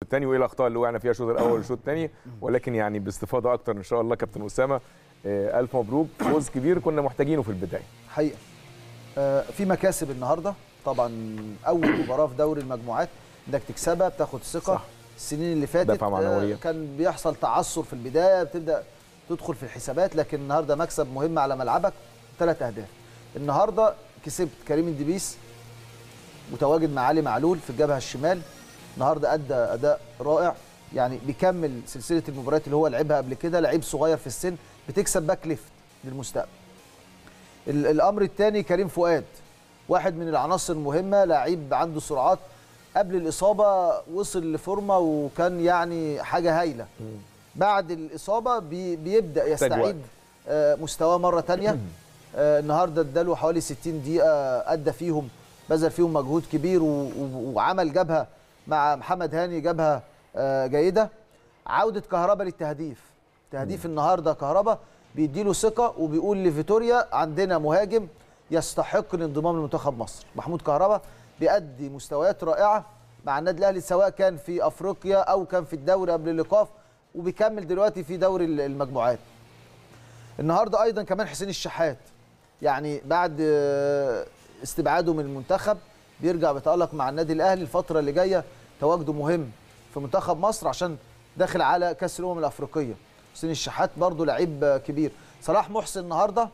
الثاني وايه الاخطاء اللي وقعنا فيها الشوط الاول والشوط الثاني، ولكن يعني باستفاضه اكتر ان شاء الله. كابتن اسامه الف مبروك، فوز كبير كنا محتاجينه في البدايه حقيقه. في مكاسب النهارده طبعا، اول مباراه في دوري المجموعات انك تكسبها بتاخد ثقه. السنين اللي فاتت كان بيحصل تعثر في البدايه، بتبدا تدخل في الحسابات، لكن النهارده مكسب مهم على ملعبك. 3 اهداف النهارده، كسبت كريم الدبيس متواجد مع علي معلول في الجبهه الشمال، النهارده ادى اداء رائع، يعني بيكمل سلسله المباريات اللي هو لعبها قبل كده. لعيب صغير في السن بتكسب باك ليفت للمستقبل. الامر الثاني كريم فؤاد، واحد من العناصر المهمه، لعيب عنده سرعات، قبل الاصابه وصل لفورمه وكان يعني حاجه هايله. بعد الاصابه بيبدا يستعيد مستواه مره ثانيه. النهارده اداله حوالي 60 دقيقه ادى فيهم، بذل فيهم مجهود كبير وعمل جبهه مع محمد هاني، جبهه جيده. عوده كهربا للتهديف، تهديف النهارده كهربا بيديله ثقه وبيقول لفيتوريا عندنا مهاجم يستحق الانضمام لمنتخب مصر. محمود كهربا بيأدي مستويات رائعه مع النادي الاهلي، سواء كان في افريقيا او كان في الدوري قبل الايقاف، وبيكمل دلوقتي في دوري المجموعات. النهارده ايضا كمان حسين الشحات، يعني بعد استبعاده من المنتخب بيرجع بيتألق مع النادي الاهلي. الفتره اللي جايه تواجده مهم في منتخب مصر عشان داخل على كاس الامم الافريقيه. حسين الشحات برضه لعيب كبير. صلاح محسن النهارده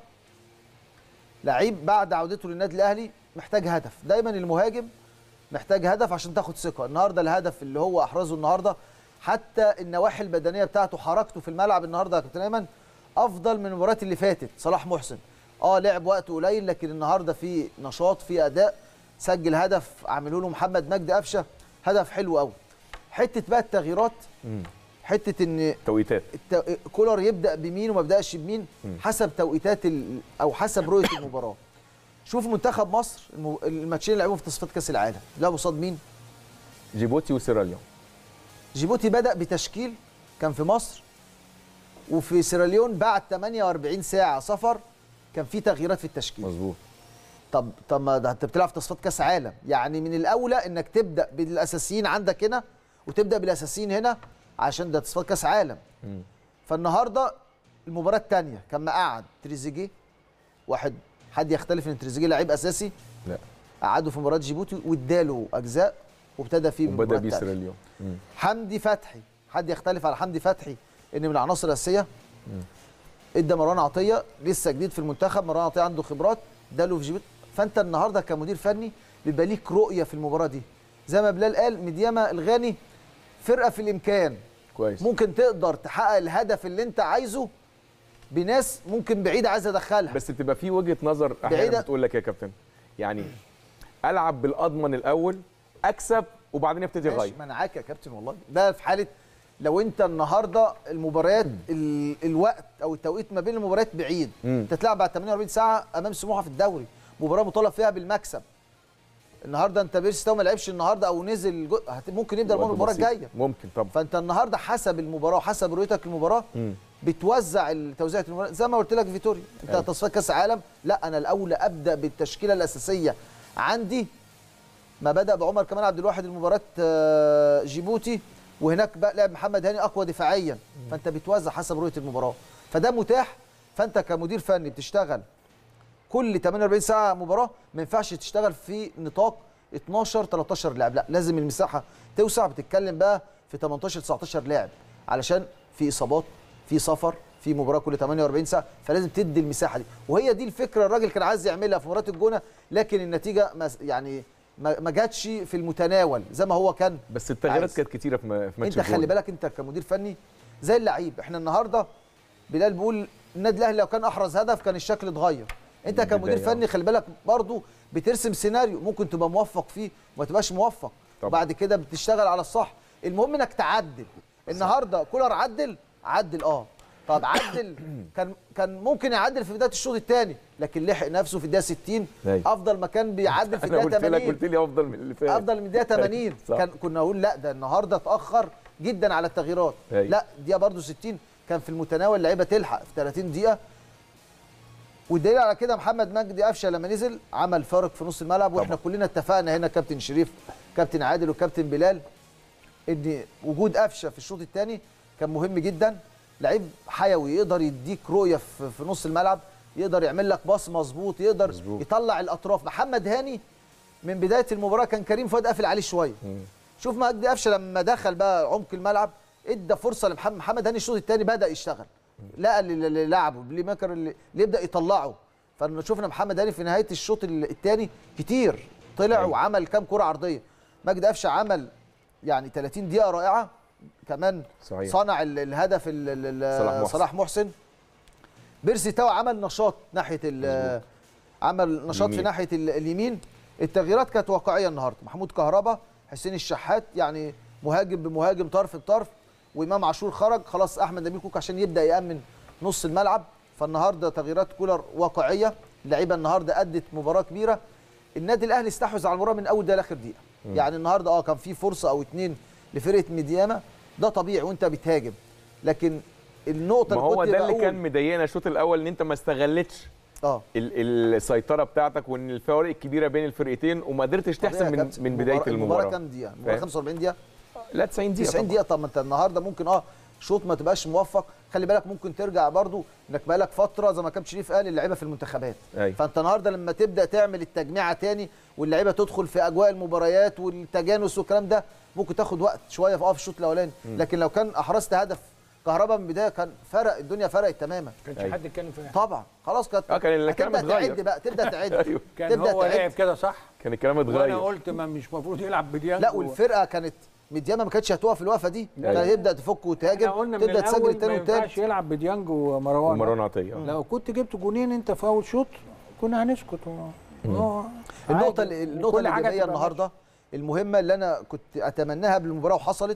لعيب بعد عودته للنادي الاهلي محتاج هدف، دايما المهاجم محتاج هدف عشان تاخد ثقه. النهارده الهدف اللي هو احرزه النهارده، حتى النواحي البدنيه بتاعته، حركته في الملعب النهارده يا كابتن ايمن افضل من المباريات اللي فاتت. صلاح محسن لعب وقت قليل، لكن النهارده في نشاط، في اداء، سجل هدف عمله له محمد مجدي قفشه، هدف حلو قوي. حته بقى التغييرات، حته ان توقيتات كولر يبدا بمين وما يبداش بمين حسب توقيتات او حسب رؤيه المباراه. شوف منتخب مصر الماتشين اللي لعبوهم في تصفيات كاس العالم، لعبوا قصاد مين؟ جيبوتي وسيراليون. جيبوتي بدا بتشكيل كان في مصر، وفي سيراليون بعد 48 ساعه سفر كان في تغييرات في التشكيل. مظبوط. طب ما ده انت بتلعب في تصفيات كاس عالم، يعني من الاولى انك تبدا بالاساسيين عندك هنا وتبدا بالاساسيين هنا عشان ده تصفيات كاس عالم. فالنهارده المباراه الثانيه كان مقعد تريزيجيه، حد يختلف ان تريزيجيه لعيب اساسي؟ لا. قعده في مباراه جيبوتي واداله اجزاء وابتدى فيه وبدا بيه سيراليون. حمدي فتحي، حد يختلف على حمدي فتحي ان من العناصر الاساسيه؟ ادى مروان عطيه لسه جديد في المنتخب، مروان عطيه عنده خبرات اداله في جيبوتي. فانت النهارده كمدير فني بيبقى ليك رؤيه في المباراه دي، زي ما بلال قال مديامه الغاني فرقه في الامكان كويس، ممكن تقدر تحقق الهدف اللي انت عايزه بناس ممكن بعيده عايز ادخلها، بس بتبقى في وجهه نظر احيانا بتقول لك يا كابتن يعني العب بالاضمن الاول، اكسب وبعدين ابتدي اغير. ما انا معاك يا كابتن والله، ده في حاله لو انت النهارده المباريات الوقت او التوقيت ما بين المباريات بعيد، انت تلعب بعد 48 ساعه امام سموحه في الدوري، مباراه مطالب فيها بالمكسب. النهارده انت بيرستاو ما لعبش النهارده او نزل ممكن يبدا المباراه الجايه، ممكن طبعا. فانت النهارده حسب المباراه وحسب رؤيتك للمباراه بتوزع توزيعه المباراه زي ما قلت لك فيتوريا. انت تصفيات كاس عالم، لا انا الاولى ابدا بالتشكيله الاساسيه عندي، ما بدا بعمر كمال عبد الواحد المباراه جيبوتي، وهناك بقى لعب محمد هاني اقوى دفاعيا، فانت بتوزع حسب رؤيه المباراه، فده متاح. فانت كمدير فني بتشتغل كل 48 ساعه مباراه، ما ينفعش تشتغل في نطاق 12 13 لاعب، لا لازم المساحه توسع، بتتكلم بقى في 18 19 لاعب علشان في اصابات، في سفر، في مباراه كل 48 ساعه، فلازم تدي المساحه دي. وهي دي الفكره الراجل كان عايز يعملها في مباراه الجونه، لكن النتيجه يعني ما جاتش في المتناول زي ما هو كان. بس التغييرات كانت كتيره في ماتش انت خلي بالك انت كمدير فني زي اللعيب. احنا النهارده بلال بيقول النادي الاهلي لو كان احرز هدف كان الشكل اتغير. انت كمدير فني خلي بالك برضو بترسم سيناريو ممكن تبقى موفق فيه وما تبقاش موفق، وبعد كده بتشتغل على الصح. المهم انك تعدل. النهارده كولر عدل طب عدل كان ممكن يعدل في بدايه الشوط الثاني، لكن لحق نفسه في الدقيقه 60 افضل ما كان بيعدل في الدقيقه 80. قلت لي افضل من اللي فات، افضل من الدقيقه 80. كنا نقول لا ده النهارده اتاخر جدا على التغييرات، لا دقيقه برده 60 كان في المتناول، اللعيبه تلحق في 30 دقيقه. والدليل على كده محمد مجدي قفشه لما نزل عمل فارق في نص الملعب، واحنا كلنا اتفقنا هنا كابتن شريف كابتن عادل وكابتن بلال ان وجود قفشه في الشوط الثاني كان مهم جدا. لعيب حيوي يقدر يديك رؤيه في نص الملعب، يقدر يعمل لك باص مظبوط، يقدر يطلع الاطراف. محمد هاني من بدايه المباراه كان كريم فؤاد قافل عليه شويه. شوف مجدي قفشه لما دخل بقى عمق الملعب ادى فرصه لمحمد هاني. الشوط الثاني بدا يشتغل، لقى اللي لعبه بلي ميكر اللي يبدا يطلعه. فشوفنا محمد هاني في نهايه الشوط الثاني كتير طلع وعمل كام كره عرضيه. مجدي قفشه عمل يعني 30 دقيقه رائعه كمان. صحيح. صنع الهدف صلاح محسن. بيرسي تاو عمل نشاط ناحيه عمل نشاط في ناحيه اليمين. التغييرات كانت واقعيه النهارده. محمود كهربا، حسين الشحات، يعني مهاجم بمهاجم، طرف بطرف، وامام عاشور خرج خلاص. احمد نبيل كوكا عشان يبدا يامن نص الملعب. فالنهارده تغييرات كولر واقعيه. اللعيبه النهارده ادت مباراه كبيره. النادي الاهلي استحوذ على المباراه من اول دقيقه لاخر دقيقه. يعني النهارده كان في فرصه او اتنين لفرقه ميدياما، ده طبيعي وانت بتهاجم. لكن النقطه ما هو ده اللي كان مضايقنا الشوط الاول، ان انت ما استغلتش السيطره بتاعتك وان الفوارق الكبيره بين الفرقتين وما قدرتش تحسم من بدايه المباراه. كام دقيقه؟ المباراه 45 دقيقه؟ لا 90 دقيقه. 90 دقيقه. طب ما انت النهارده ممكن شوط ما تبقاش موفق. خلي بالك ممكن ترجع برضو انك بقالك فتره زي ما كابتن شريف قال اللعيبه في المنتخبات. فانت النهارده لما تبدا تعمل التجميعه تاني واللعيبه تدخل في اجواء المباريات والتجانس والكلام ده ممكن تاخد وقت شويه في الشوط الاولاني. لكن لو كان احرزت هدف كهربا من البدايه كان فرق، الدنيا فرقت تماما. ما كانش حد يتكلم فيها طبعا. خلاص كان الكلام تعد بقى، تبدا تعد. كان هو لعب كده صح؟ كان الكلام اتغير. وانا قلت ما مش المفروض يلعب بديانج. لا والفرقه كانت ميدياما ما كانتش هتقف الوقفه دي. كان يبدا تفك وتهاجم، تبدا تسجل الثاني والثالث. ما ينفعش يلعب بديانج ومروان عطيه. لو كنت جبت جونين انت في اول شوط كنا هنسكت. النقطه الايجابيه النهارده المهمه اللي انا كنت اتمناها قبل المباراه وحصلت،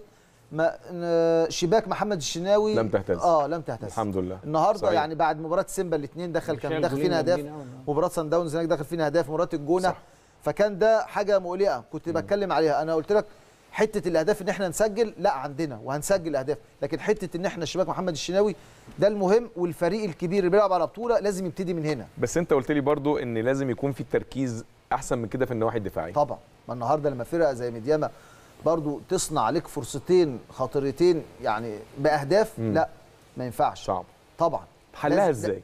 شباك محمد الشناوي لم تهتز. لم تهتز الحمد لله النهارده. صحيح. يعني بعد مباراه سيمبا الاثنين كان داخل فينا اهداف. مباراه سان داونز هناك داخل فينا اهداف. مباراه الجونه. صح. فكان ده حاجه مقلقه كنت بتكلم عليها. انا قلت لك حته الاهداف ان احنا نسجل، لا عندنا وهنسجل اهداف، لكن حته ان احنا شباك محمد الشناوي ده المهم. والفريق الكبير اللي بيلعب على بطوله لازم يبتدي من هنا. بس انت قلت لي برضو ان لازم يكون في تركيز احسن من كده في النواحي الدفاعيه. طبعا. ما النهارده لما فرقه زي ميدياما برضو تصنع عليك فرصتين خطيرتين يعني باهداف، لا ما ينفعش. صعب طبعا. حلها ازاي؟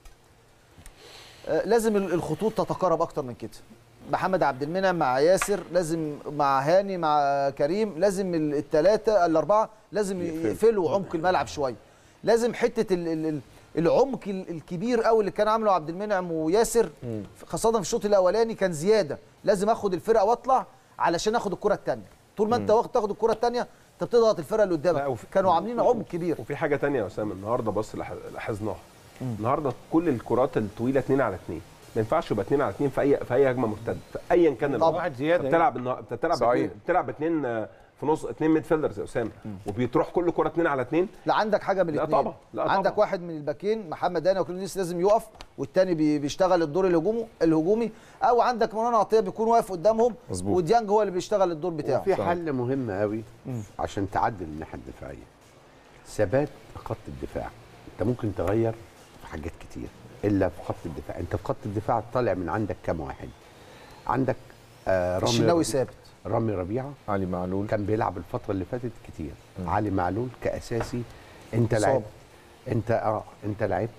لازم الخطوط تتقارب اكتر من كده. محمد عبد المنعم مع ياسر، لازم مع هاني مع كريم، لازم الثلاثه الاربعه لازم يقفلوا عمق الملعب شويه. لازم حته العمق الكبير قوي اللي كان عامله عبد المنعم وياسر خاصه في الشوط الاولاني كان زياده. لازم اخد الفرقه واطلع علشان اخد الكره الثانيه. طول ما انت تاخد الكره الثانيه انت بتضغط الفرقه اللي قدامك. كانوا عاملين عمق كبير. وفي حاجه ثانيه يا اسامه النهارده بص لاحظناها. النهارده كل الكرات الطويله 2 على 2 ما ينفعش يبقى 2 على 2 في اي هجمه مرتده ايا كان واحد زياده. بتلعب 2 في نص 2 ميد فيلدرز يا اسامه وبيتروح كل كره 2 على 2. لا عندك حاجه من الاثنين. لا طبعا. عندك واحد من الباكين محمد هاني وكريم لازم يقف والثاني بيشتغل الدور الهجومي او عندك مروان عطيه بيكون واقف قدامهم وديانج هو اللي بيشتغل الدور بتاعه. وفي حل مهم قوي عشان تعدل الناحيه الدفاعيه، ثبات خط الدفاع. انت ممكن تغير في حاجات كتير الا في خط الدفاع. انت في خط الدفاع طالع من عندك كام واحد؟ عندك الشناوي ثابت، رامي ربيعه، علي معلول كان بيلعب الفتره اللي فاتت كتير. علي معلول كاساسي. انت لعبت انت لعبت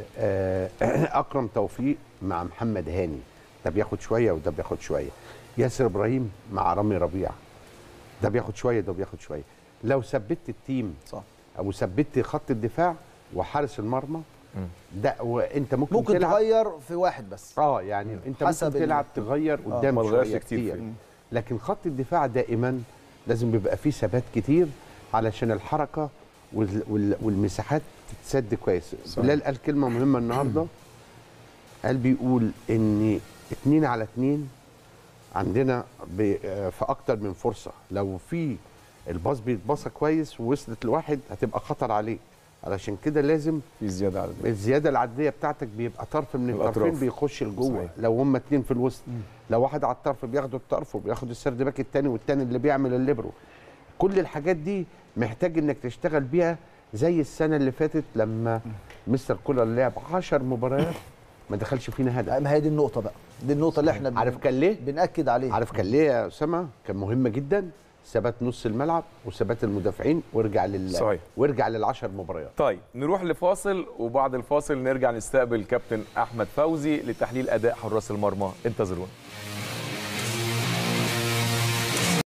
اكرم توفيق مع محمد هاني، ده بياخد شويه وده بياخد شويه. ياسر ابراهيم مع رامي ربيعه، ده بياخد شويه ده بياخد شويه. لو ثبت التيم صح او ثبت خط الدفاع وحارس المرمى ده وانت ممكن تغير في واحد بس. يعني انت ممكن تلعب تغير قدام ما تغيرش كتير. لكن خط الدفاع دائما لازم بيبقى فيه ثبات كتير علشان الحركه والمساحات تتسد كويس. بلال قال كلمه مهمه النهارده، قال بيقول ان 2 على 2 عندنا في اكتر من فرصه. لو في الباص بيتباصى كويس ووصلت لواحد هتبقى خطر عليه. علشان كده لازم في زياده عدديه. الزياده العدديه بتاعتك بيبقى طرف من الطرفين بيخش لجوه. لو هم 2 في الوسط، لو واحد على الطرف بياخدوا الطرف وبياخد السرد باك الثاني والثاني اللي بيعمل الليبرو. كل الحاجات دي محتاج انك تشتغل بيها زي السنه اللي فاتت لما مستر كولر لعب 10 مباريات ما دخلش فينا هدف. ما هي دي النقطه بقى، دي النقطه اللي احنا عارف كان ليه؟ بنأكد عليها. عارف كان ليه يا اسامه؟ كان مهمه جدا ثبات نص الملعب وثبات المدافعين وارجع لل10 مباريات. طيب نروح لفاصل، وبعد الفاصل نرجع نستقبل كابتن احمد فوزي لتحليل اداء حراس المرمى. انتظرونا.